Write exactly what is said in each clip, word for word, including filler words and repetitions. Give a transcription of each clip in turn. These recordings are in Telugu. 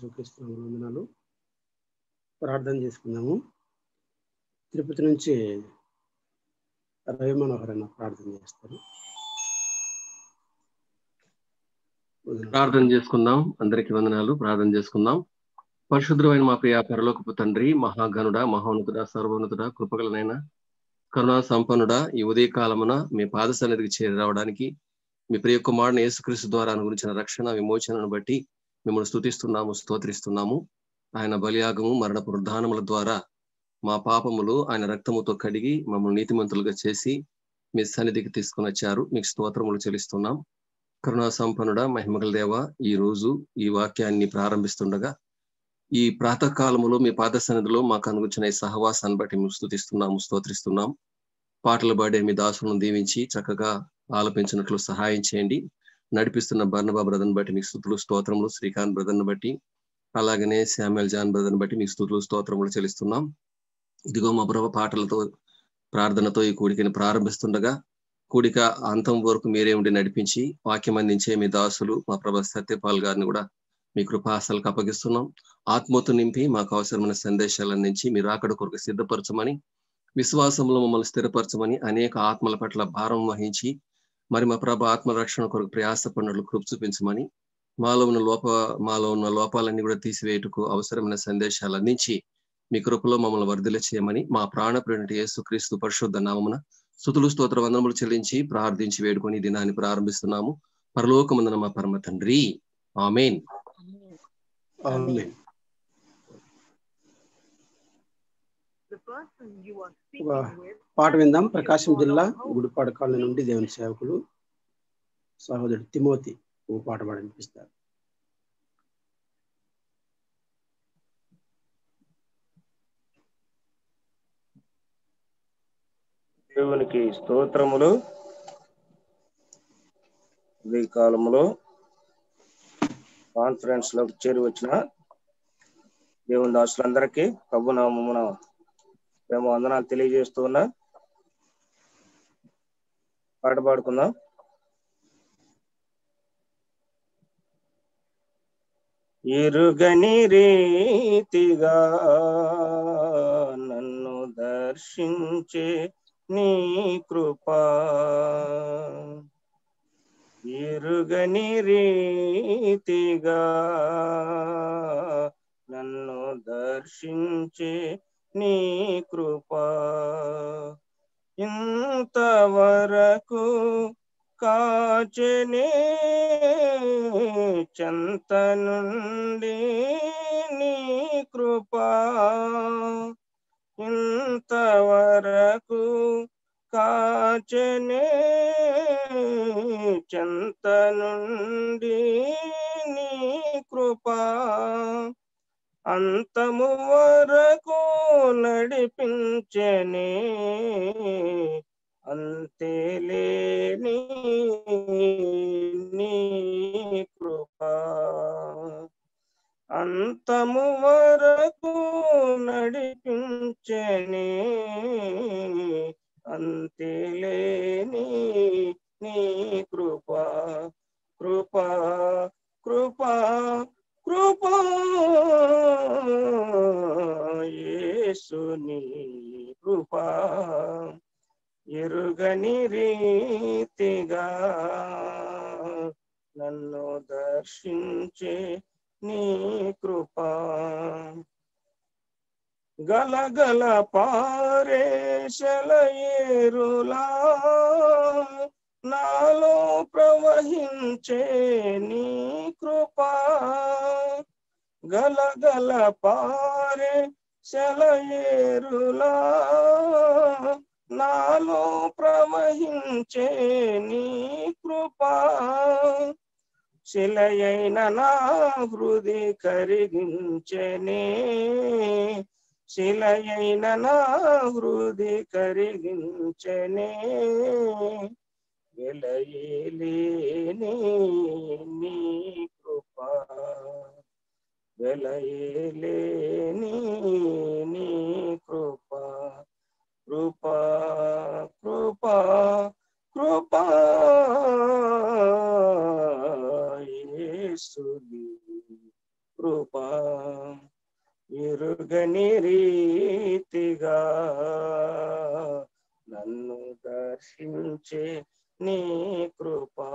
యేసుక్రీస్తు వందనాలు. ప్రార్థన చేసుకుందాము. తిరుపతి నుంచి రవి మనోహర్ అన్న ప్రార్థన చేస్తారు. ప్రార్థన చేసుకుందాం. అందరికి వందనాలు. ప్రార్థన చేసుకుందాం. పరిశుద్ధమైన మా ప్రియ పరలోకపు తండ్రి, మహాగణుడ, మహోన్నతుడ, సర్వోన్నతుడ, కృపగలనైన కరుణా సంపన్నుడ, ఈ ఉదయ కాలమున మీ పాద సన్నిధికి చేరి రావడానికి మీ ప్రియ కుమారుని యేసుక్రీస్తు ద్వారా అనుగురించిన రక్షణ విమోచనను బట్టి మిమ్మల్ని స్తుతిస్తున్నాము, స్తోత్రిస్తున్నాము. ఆయన బలియాగము మరణ పునరుద్ధానముల ద్వారా మా పాపములు ఆయన రక్తముతో కడిగి మమ్మల్ని నీతిమంతులుగా చేసి మీ సన్నిధికి తీసుకుని వచ్చారు. మీకు స్తోత్రములు చెల్లిస్తున్నాం. కరుణా సంపన్నుడ, మహిమగల దేవ, ఈ రోజు ఈ వాక్యాన్ని ప్రారంభిస్తుండగా ఈ ప్రాతకాలములో మీ పాద సన్నిధిలో మాకు అనుగుచిన ఈ సహవాసాన్ని బట్టి మేము స్తుతిస్తున్నాము, స్తోత్రిస్తున్నాం. పాటలు పాడే మీ దాసులను దీవించి చక్కగా ఆలపించినట్లు సహాయం చేయండి. నడిపిస్తున్న బర్నబా బ్రదర్ని బట్టి మీకు స్తుతులు స్తోత్రములు, శ్రీకాంత్ బ్రదర్ని బట్టి అలాగనే శామ్యుల్ జాన్ బ్రదర్ని బట్టి మీకు స్తుతులు స్తోత్రములు చెల్లిస్తున్నాం. ఇదిగో మా ప్రభు పాటలతో ప్రార్థనతో ఈ కూడికని ప్రారంభిస్తుండగా కూడిక అంతం వరకు మీరే ఉండి నడిపించి వాక్యం అందించే మీ దాసులు మా ప్రభ సత్యపాల్ గారిని కూడా మీ కృపాసలకు అప్పగిస్తున్నాం. ఆత్మతో నింపి మాకు అవసరమైన సందేశాలు అందించి మీరు రాకడ కొరకు సిద్ధపరచమని, విశ్వాసంలో మమ్మల్ని స్థిరపరచమని, అనేక ఆత్మల పట్ల భారం వహించి మరి మా ప్రభ ఆత్మరక్షణ కొరకు ప్రయాస పనులు కృప చూపించమని, మాలో ఉన్న లోప మాలో ఉన్న లోపాలన్నీ కూడా తీసివేయుటకు అవసరమైన సందేశాలు అందించి మీ కృపలో మమ్మల్ని వర్ధిల్ల చేయమని మా ప్రాణప్రియుని యేసుక్రీస్తు పరిశుద్ధ నామమున స్తుతులు స్తోత్ర వందనములు చెల్లించి ప్రార్థించి వేడుకొని దినాన్ని ప్రారంభిస్తున్నాము. పరలోకమందున మా పరమ తండ్రి, ఆమేన్. ఆమేన్. పాట విందాం. ప్రకాశం జిల్లా గుడిపాడు కాలనీ నుండి దేవుని సేవకులు సహోదరుడు తిమోతి ఓ పాట పాడిపిస్తారు. దేవునికి స్తోత్రములు. ఈ కాలములో కాన్ఫరెన్స్ లోకి చేరి వచ్చిన దేవుని దాసులందరికీ ప్రభునామమున మేము వందనాలు తెలియజేస్తూ ఉన్నా. పాట పాడుకుందాం. ఎరుగని రీతిగా నన్ను దర్శించే నీ కృపా, ఎరుగని రీతిగా నన్ను దర్శించే నీ కృపా, ఇంతవరకు కాచెనే చెంత నుండి నీ కృపా, ఇంతవరకు కాచెనే చెంత నుండి నీ కృపా, అంతము వరకు నడిపించెనే అంతేలేని నీ కృపా, అంతము వరకు నడిపించెనే అంతేలేని నీ కృపా, కృపా కృపా కృపా యేసుని కృపా, ఎరుగని రీతిగా నన్ను దర్శించే నీ కృపా, గలగల పారే సెలయేరులా నాలో ప్రవహించే నీ కృపా, గలగల పారే సెలయేరులా నాలో ప్రవహించే నీ కృపా, శిలయైన నా హృది కరిగించెనే, శిలయైన నా హృది కరిగించెనే, వెలయేలేని నీ కృపా, వెలయేలేని నీ కృపా, కృపా కృపా కృపా యేసుని కృపా, రీతిగా నన్ను దర్శించే నీ కృపా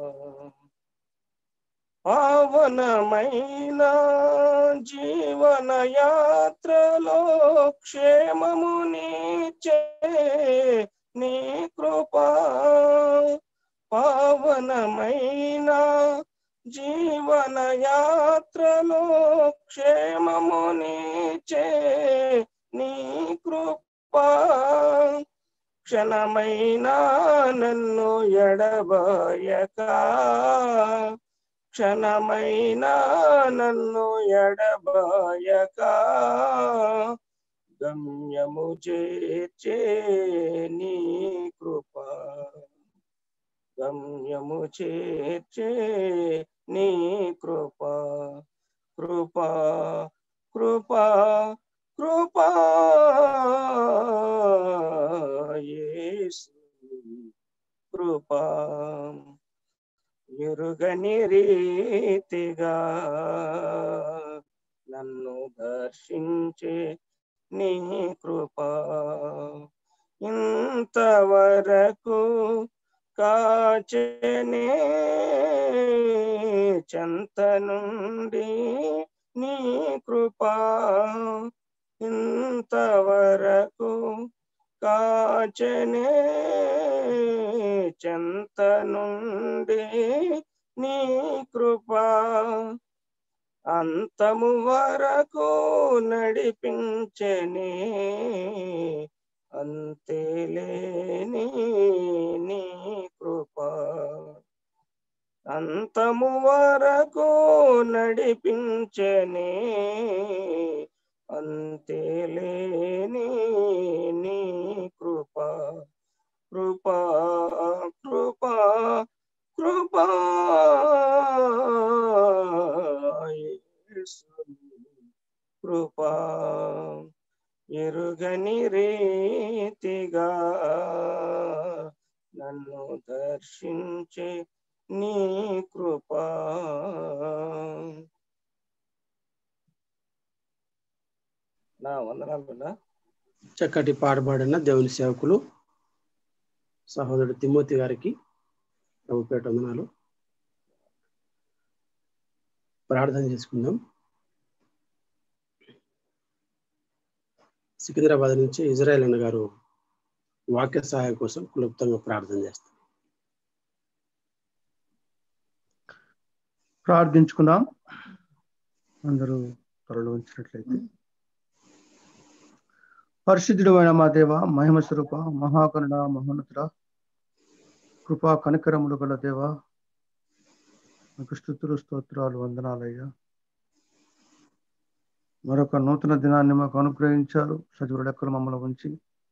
పావనమైన జీవన యాత్రలో క్షేమమునిచ్చే నీ కృపా పావనమైన జీవన యాత్రలో క్షేమమునిచ్చే నీ కృపా క్షణమైన నన్ను ఎడబాయక క్షణమైన నన్ను ఎడబాయక గమ్యము చేర్చే నీ కృప గమ్యము చేర్చే నీ కృప కృపా కృపా కృపా యేసు కృపా ఎరుగని రీతిగా నన్ను దర్శించే నీ కృపా ఇంతవరకు కాచనే చెంత నుండి నీ కృపా ఇంతవరకు కాచనే చెంత నుండి నీ కృపా అంతము వరకు నడిపించనే అంతేలేని నీ కృపా అంతము వరకు నడిపించనే అంతేలేని నీ కృపా కృపా కృపా కృపా యేసు కృపా ఎరుగని రీతిగా నన్ను దర్శించే నీ కృపా నా వందనాలు. చక్కటి పాడబడిన దేవుని సేవకులు సహోదరుడు తిమోతి గారికి ప్రభుపేట వందనాలు. ప్రార్థన చేసుకుందాం. సికింద్రాబాద్ నుంచి ఇజ్రాయెల్ అన్న గారు వాక్య సహాయం కోసం క్లుప్తంగా ప్రార్థన చేస్తారు. ప్రార్థించుకుందాం. అందరూ త్వరలో ఉంచినట్లయితే. పరిశుద్ధుడు అయిన మా దేవ, మహిమ స్వరూప, మహాకరుణ, మహోన్నతుడ, కృపా కనికరములు గల దేవ, మీకు స్తుతులు స్తోత్రాలు వందనాలయ్యా. మరొక నూతన దినాన్ని మాకు అనుగ్రహించారు. సజీవుల లెక్కలు మమ్మల్ని ఉంచి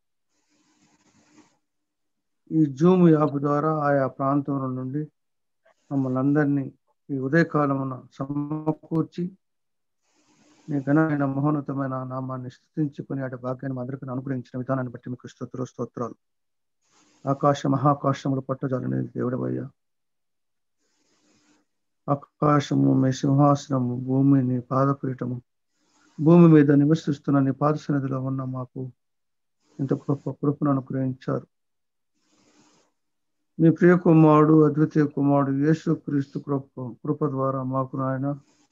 ఈ జూమ్ యాప్ ద్వారా ఆయా ప్రాంతంలో నుండి మమ్మల్ని అందరినీ ఈ ఉదయకాలమున సమకూర్చి నీ ఘనమైన మహోన్నతమైన నామాన్ని స్తుతించుకుని అటు భాగ్యాన్ని అందరికీ అనుగ్రహించిన విధానాన్ని బట్టి మీకు స్తోత్ర స్తోత్రాలు. ఆకాశ మహాకాశములు పట్టజాలని దేవుడవయ్యా. ఆకాశము మీ సింహాసనము, భూమి నీ పాదపీఠము, భూమి మీద నివసిస్తున్న నీ పాద సన్నిధిలో ఉన్న మాకు ఇంత గొప్ప కృపను అనుగ్రహించారు. మీ ప్రియ కుమారుడు, అద్వితీయ కుమారుడు యేసు క్రీస్తు కృప కృప ద్వారా మాకు నాయన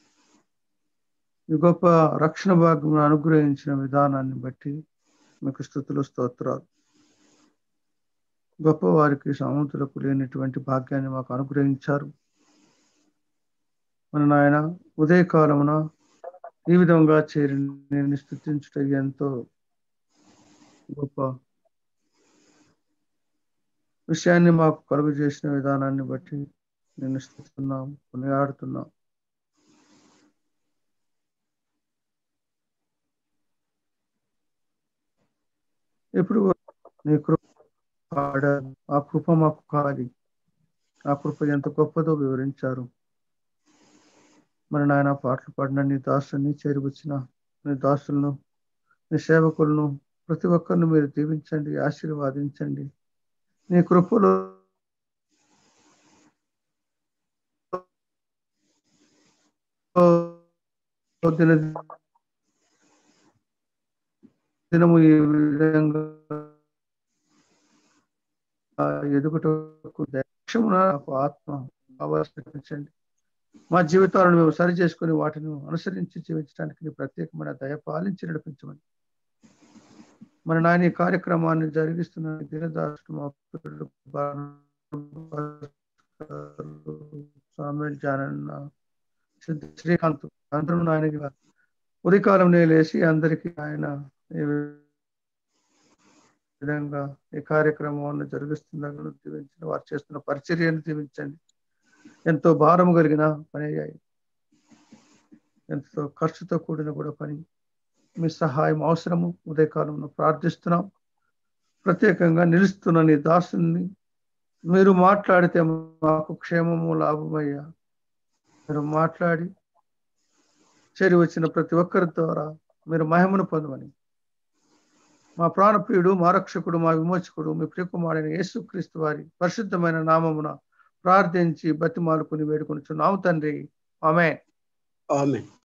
ఈ గొప్ప రక్షణ భాగ్యం అనుగ్రహించిన విధానాన్ని బట్టి మీకు స్తుతులు స్తోత్రాలు. గొప్ప వారికి సముద్రకు లేనటువంటి భాగ్యాన్ని మాకు అనుగ్రహించారు. మన నాయన ఉదయకాలమున ఈ విధంగా చేరి నేను స్తుతించుట ఎంతో గొప్ప విషయాన్ని మాకు కలుగు చేసిన విధానాన్ని బట్టి నేను స్తుతిస్తున్నాం, కొనియాడుతున్నాం. ఎప్పుడు నీ కృప పాడారు, ఆ కృప మాకు కావాలి. ఆ కృప ఎంత గొప్పదో వివరించారు. మరి నాయన పాటలు పాడిన నీ దాసుని చేరువచ్చిన నీ దాసులను, నీ సేవకులను ప్రతి ఒక్కరిని మీరు దీవించండి, ఆశీర్వాదించండి. నీ కృపలో దినము ఈ విధంగా ఎదుగుటకు దక్షమున నాకు ఆత్మ ఆవర్తించండి. మా జీవితాలను మేము సరి చేసుకుని వాటిని అనుసరించి జీవించడానికి నీ ప్రత్యేకమైన దయ పాలించి నడిపించమని మరి నాయన ఈ కార్యక్రమాన్ని జరిగిస్తున్న దినదాసుడు మా పిల్లలు సామ్యుల్ జానన్న శ్రీకాంత్ అందరూ నాయన ఉదయకాలం లేసి అందరికీ ఆయన ఈ విధంగా ఈ కార్యక్రమాన్ని జరిగిస్తున్న దీవించండి. వారు చేస్తున్న పరిచర్యను దీవించండి. ఎంతో భారము కలిగిన పని అయ్యాయి, ఎంతో ఖర్చుతో కూడిన కూడా పని. మీ సహాయం అవసరము. ఉదయకాలంలో ప్రార్థిస్తున్నాం. ప్రత్యేకంగా నిలుస్తున్న నీ దాసుని మీరు మాట్లాడితే మాకు క్షేమము లాభమయ్యా. మీరు మాట్లాడి చేరి వచ్చిన ప్రతి ఒక్కరి ద్వారా మీరు మహిమను పొందమని మా ప్రాణప్రియుడు, మా రక్షకుడు, మా విమోచకుడు, మీ ప్రియకుమారైన యేసుక్రీస్తు వారి పరిశుద్ధమైన నామమున ప్రార్థించి బతిమాలుకుని వేడుకొనుచున్నాము తండ్రి. ఆమేన్. ఆమేన్.